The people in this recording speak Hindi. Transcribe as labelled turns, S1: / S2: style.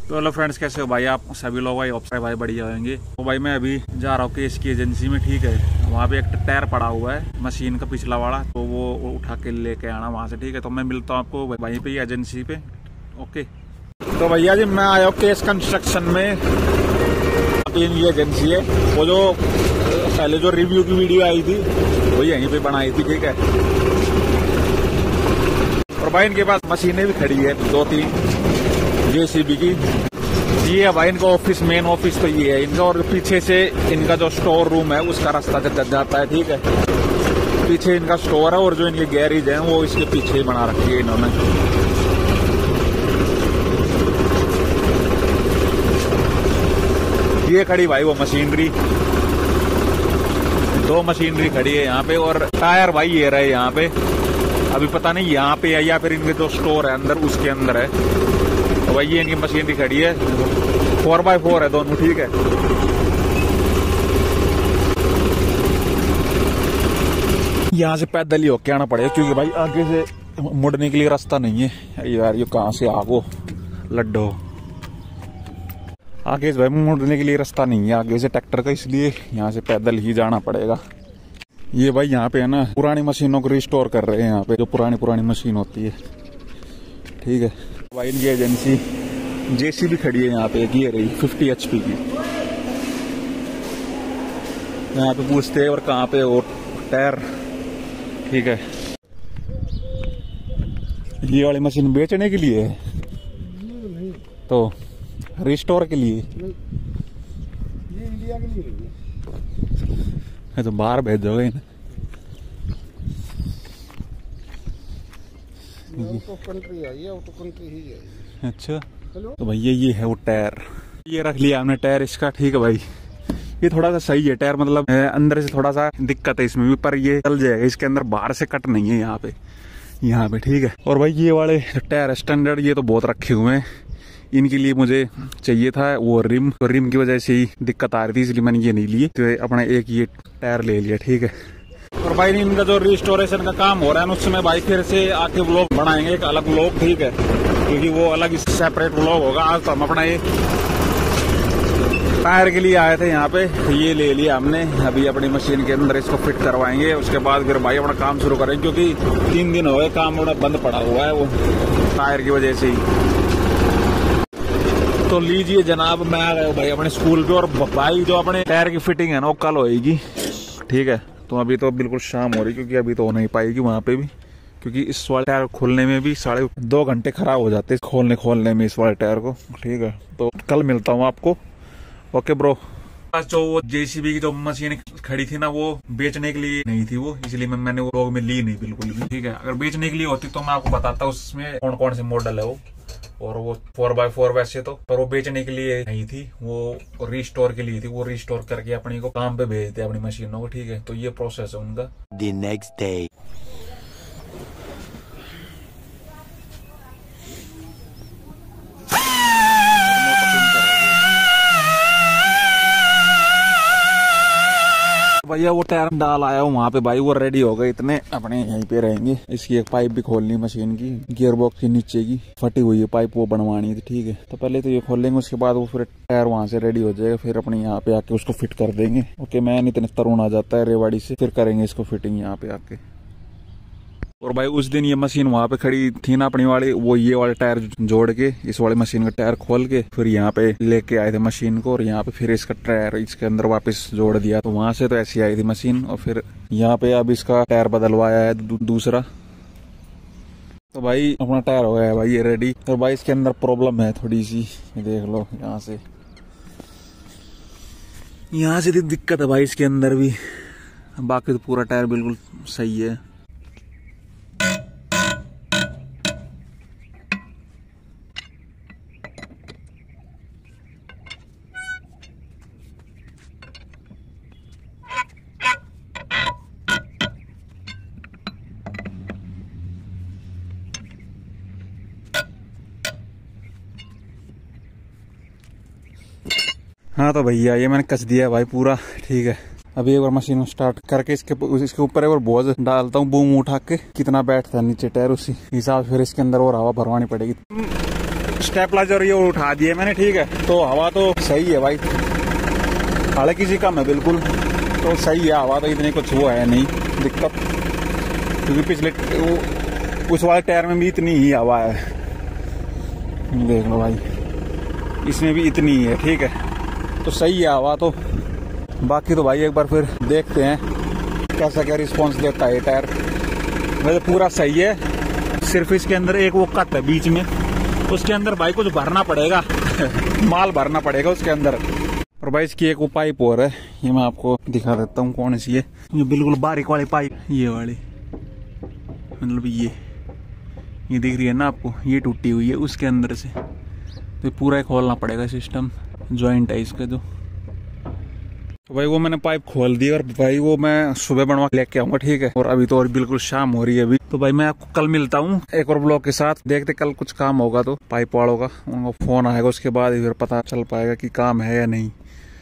S1: तो हेलो फ्रेंड्स, कैसे हो भाई आप सभी लोग? भाई बढ़िया होंगे। तो भाई मैं अभी जा रहा हूँ केस की एजेंसी में, ठीक है। वहाँ पे एक टायर पड़ा हुआ है मशीन का पिछला वाला, तो वो उठा के लेके आना वहाँ से, ठीक है। तो मैं मिलता हूँ आपको वहीं पे एजेंसी पे, ओके। तो भैया जी मैं आया हूँ केस कंस्ट्रक्शन में। ये एजेंसी है, वो जो पहले जो रिव्यू की वीडियो आई थी वो यहीं पे बनाई थी, ठीक है। और भाई इनके पास मशीनें भी खड़ी है 2-3 जेसीबी की। ये है भाई इनका ऑफिस, मेन ऑफिस तो ये है इनका। और पीछे से इनका जो स्टोर रूम है उसका रास्ता जाता है, ठीक है। पीछे इनका स्टोर है और जो इनकी गैरेज है वो इसके पीछे ही बना रखी है इन्होंने। ये खड़ी भाई वो मशीनरी, 2 मशीनरी खड़ी है यहाँ पे। और टायर भाई ये रहे यहाँ पे, अभी पता नहीं यहाँ पे है या फिर इनके जो स्टोर है अंदर उसके अंदर है। तो भाई ये इनकी मशीनरी खड़ी है, 4x4 है दोनों, ठीक है। यहाँ से पैदल ही होके आना पड़ेगा क्योंकि भाई आगे से मुड़ने के लिए रास्ता नहीं है यार। ये कहाँ से आगो लड्डो, आगे से भाई मुड़ने के लिए रास्ता नहीं है आगे से ट्रैक्टर का, इसलिए यहाँ से पैदल ही जाना पड़ेगा। ये भाई यहाँ पे है ना पुरानी मशीनों को रिस्टोर कर रहे हैं यहाँ पे, जो पुरानी मशीन होती है, ठीक है। भाई इनकी एजेंसी जेसीबी खड़ी है यहाँ पे, एक ये रही 50 HP की। यहाँ पे पूछते हैं और कहाँ पे और टायर, ठीक है। ये वाली मशीन बेचने के लिए है तो रिस्टोर के लिए,
S2: ये इंडिया के लिए
S1: है तो बाहर भेजोगे ना।
S2: आउट ऑफ कंट्री है, ये आउट ऑफ कंट्री ही है।
S1: अच्छा तो भैया ये है वो टायर, ये रख लिया हमने टायर इसका, ठीक है भाई। ये थोड़ा सा सही है टायर, मतलब अंदर से थोड़ा सा दिक्कत है इसमें भी, पर ये चल जाएगा। इसके अंदर बाहर से कट नहीं है यहाँ पे, ठीक है। और भाई ये वाले टायर स्टैंडर्ड ये तो बहुत रखे हुए हैं, इनके लिए मुझे चाहिए था वो रिम, तो रिम की वजह से ही दिक्कत आ रही थी, इसलिए मैंने ये नहीं लिए, तो अपना एक ये टायर ले लिया, ठीक है। और भाई इनका जो रिस्टोरेशन का काम हो रहा है उसमें भाई फिर से आके व्लॉग बनाएंगे, एक अलग व्लॉग, ठीक है, क्योंकि वो अलग सेपरेट व्लॉग होगा। आज तो हम अपना ये टायर के लिए आए थे यहाँ पे, ये ले लिया हमने। अभी अपनी मशीन के अंदर इसको फिट करवाएंगे, उसके बाद फिर भाई अपना काम शुरू करेंगे, क्योंकि 3 दिन हो गए काम बड़ा बंद पड़ा हुआ है वो टायर की वजह से ही। तो लीजिए जनाब, मैं आ गया भाई अपने स्कूल पे। और भाई जो अपने टायर की फिटिंग है ना वो कल होएगी, ठीक है। तो अभी तो बिल्कुल शाम हो रही, क्योंकि अभी तो हो नहीं पाएगी वहां पे भी, क्योंकि इस वाले टायर खोलने में भी 2.5 घंटे खराब हो जाते हैं खोलने में इस वाले टायर को, ठीक है। तो कल मिलता हूँ आपको, ओके ब्रो। जो वो जेसीबी की जो मशीन खड़ी थी ना वो बेचने के लिए नहीं थी वो, इसलिए मैंने वो लोग में ली नहीं बिल्कुल भी, ठीक है। अगर बेचने के लिए होती तो मैं आपको बताता उसमें कौन कौन से मॉडल है वो। और वो 4x4 वैसे तो, पर वो बेचने के लिए नहीं थी, वो रिस्टोर के लिए थी। वो रिस्टोर करके अपनी को काम पे भेजते अपनी मशीनों को, ठीक है। तो ये प्रोसेस है उनका।
S3: The next day.
S1: भैया वो टायर डाल आया हूँ वहाँ पे भाई, वो रेडी हो गए, इतने अपने यहीं पे रहेंगे। इसकी एक पाइप भी खोलनी मशीन की, गियर बॉक्स की नीचे की फटी हुई है पाइप, वो बनवानी थी, ठीक है। तो पहले तो ये खोल लेंगे, उसके बाद वो फिर टायर वहाँ से रेडी हो जाएगा, फिर अपने यहाँ पे आके उसको फिट कर देंगे, ओके। मैं इतने तरुण आ जाता है रेवाड़ी से, फिर करेंगे इसको फिटिंग यहाँ पे आके। और भाई उस दिन ये मशीन वहाँ पे खड़ी थी ना अपनी वाली, वो ये वाले टायर जोड़ के इस वाले मशीन का टायर खोल के फिर यहाँ पे लेके आए थे मशीन को, और यहाँ पे फिर इसका टायर इसके अंदर वापस जोड़ दिया। तो वहां से तो ऐसी आई थी मशीन, और फिर यहाँ पे अब इसका टायर बदलवाया है दूसरा। तो भाई अपना टायर हो गया है भाई ये रेडी। तो भाई इसके अंदर प्रॉब्लम है थोड़ी सी, देख लो यहाँ से दिक्कत है भाई इसके अंदर भी, बाकी तो पूरा टायर बिल्कुल सही है। हाँ तो भैया ये मैंने कस दिया भाई पूरा, ठीक है। अभी एक बार मशीन स्टार्ट करके इसके ऊपर एक बार बोझ डालता हूँ, बूम उठा के कितना बैठता है नीचे टायर, उसी हिसाब से फिर इसके अंदर और हवा भरवानी पड़ेगी। स्टेबलाइजर ये उठा दिए मैंने, ठीक है। तो हवा तो सही है भाई, हालांकि किसी कम है बिल्कुल, तो सही है हवा तो, इतनी कुछ वो है नहीं दिक्कत, क्योंकि पिछले उस वाले टायर में भी इतनी ही हवा है, देख लो भाई, इसमें भी इतनी ही है, ठीक है। तो सही है हवा तो। बाकी तो भाई एक बार फिर देखते हैं कैसा क्या रिस्पॉन्स देता है टायर। वैसे पूरा सही है, सिर्फ इसके अंदर एक वो कट है बीच में, उसके अंदर भाई कुछ भरना पड़ेगा माल भरना पड़ेगा उसके अंदर। और भाई इसकी एक वो पाइप और है, ये मैं आपको दिखा देता हूँ कौन सी है, ये बिल्कुल बारीक वाली पाइप, ये वाली, मतलब ये दिख रही है ना आपको, ये टूटी हुई है उसके अंदर से, तो पूरा खोलना पड़ेगा सिस्टम, जॉइंट है इसका जो। तो भाई वो मैंने पाइप खोल दी और भाई वो मैं सुबह बनवा लेके आऊंगा, ठीक है। और अभी तो और बिल्कुल शाम हो रही है अभी, तो भाई मैं आपको कल मिलता हूँ एक और ब्लॉग के साथ। देखते कल कुछ काम होगा तो पाइप वालों का उनको फोन आएगा, उसके बाद ही फिर पता चल पाएगा कि काम है या नहीं।